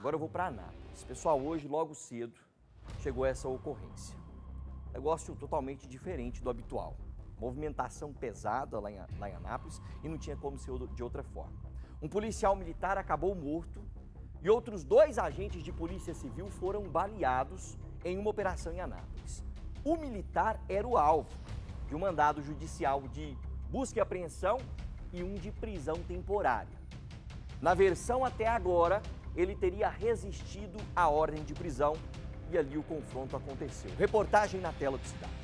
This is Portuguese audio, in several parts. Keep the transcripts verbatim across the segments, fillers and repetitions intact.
Agora eu vou para Anápolis. Pessoal, hoje, logo cedo, chegou essa ocorrência. Negócio totalmente diferente do habitual. Movimentação pesada lá em, lá em Anápolis e não tinha como ser de outra forma. Um policial militar acabou morto e outros dois agentes de polícia civil foram baleados em uma operação em Anápolis. O militar era o alvo de um mandado judicial de busca e apreensão e um de prisão temporária. Na versão até agora, ele teria resistido à ordem de prisão e ali o confronto aconteceu. Reportagem na tela do Cidade.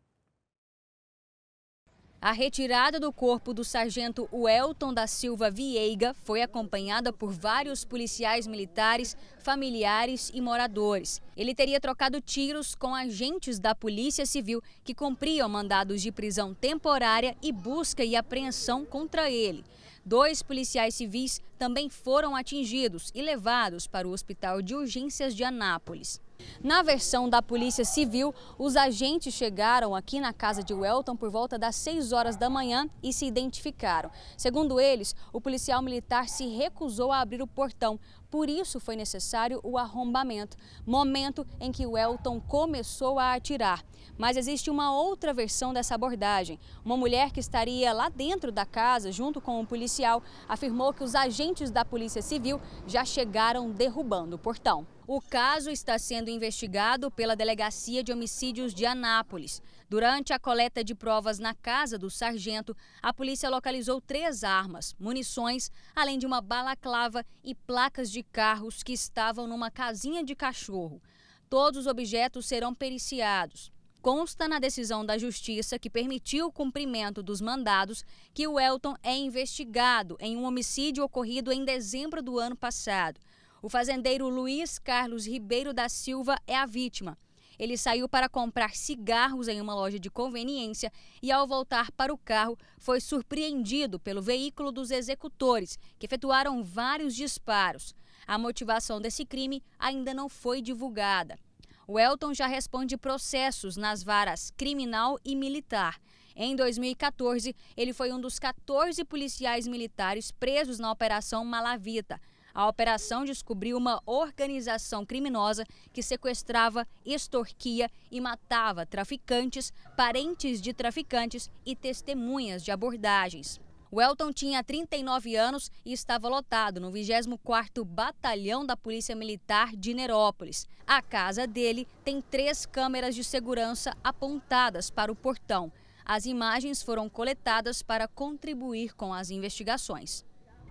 A retirada do corpo do sargento Welton da Silva Vieiga foi acompanhada por vários policiais militares, familiares e moradores. Ele teria trocado tiros com agentes da Polícia Civil que cumpriam mandados de prisão temporária e busca e apreensão contra ele. Dois policiais civis também foram atingidos e levados para o Hospital de Urgências de Anápolis. Na versão da Polícia Civil, os agentes chegaram aqui na casa de Welton por volta das seis horas da manhã e se identificaram. Segundo eles, o policial militar se recusou a abrir o portão, por isso foi necessário o arrombamento, momento em que Welton começou a atirar. Mas existe uma outra versão dessa abordagem. Uma mulher que estaria lá dentro da casa, junto com o policial, afirmou que os agentes da Polícia Civil já chegaram derrubando o portão. O caso está sendo investigado pela Delegacia de Homicídios de Anápolis. Durante a coleta de provas na casa do sargento, a polícia localizou três armas, munições, além de uma balaclava e placas de carros que estavam numa casinha de cachorro. Todos os objetos serão periciados. Consta na decisão da Justiça que permitiu o cumprimento dos mandados que o Welton é investigado em um homicídio ocorrido em dezembro do ano passado. O fazendeiro Luiz Carlos Ribeiro da Silva é a vítima. Ele saiu para comprar cigarros em uma loja de conveniência e, ao voltar para o carro, foi surpreendido pelo veículo dos executores, que efetuaram vários disparos. A motivação desse crime ainda não foi divulgada. O Welton já responde processos nas varas criminal e militar. Em dois mil e quatorze, ele foi um dos quatorze policiais militares presos na Operação Malavita. A operação descobriu uma organização criminosa que sequestrava, extorquia e matava traficantes, parentes de traficantes e testemunhas de abordagens. Welton tinha trinta e nove anos e estava lotado no vigésimo quarto Batalhão da Polícia Militar de Nerópolis. A casa dele tem três câmeras de segurança apontadas para o portão. As imagens foram coletadas para contribuir com as investigações.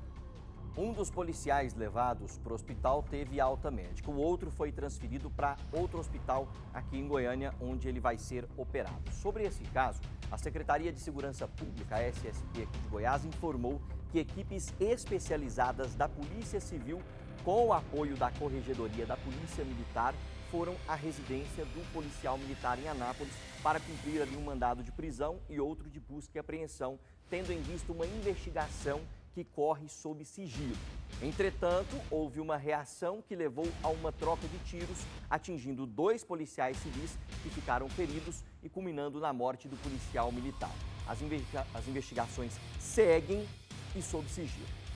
Um dos policiais levados para o hospital teve alta médica. O outro foi transferido para outro hospital aqui em Goiânia, onde ele vai ser operado. Sobre esse caso, a Secretaria de Segurança Pública, a S S P aqui de Goiás, informou que equipes especializadas da Polícia Civil, com o apoio da Corregedoria da Polícia Militar, foram à residência do policial militar em Anápolis para cumprir ali um mandado de prisão e outro de busca e apreensão, tendo em vista uma investigação que corre sob sigilo. Entretanto, houve uma reação que levou a uma troca de tiros, atingindo dois policiais civis que ficaram feridos e culminando na morte do policial militar. As investigações seguem e sob sigilo.